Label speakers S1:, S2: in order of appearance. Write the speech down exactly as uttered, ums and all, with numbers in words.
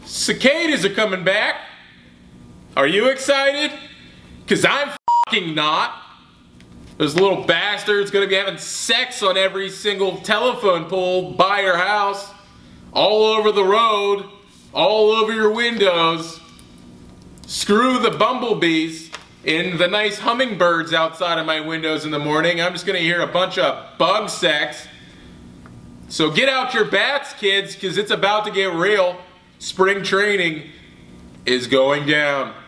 S1: Cicadas are coming back. Are you excited? Cause I'm fucking not. Those little bastards gonna be having sex on every single telephone pole by your house, all over the road, all over your windows. Screw the bumblebees and the nice hummingbirds outside of my windows in the morning. I'm just gonna hear a bunch of bug sex. So get out your bats, kids, because it's about to get real. Spring training is going down.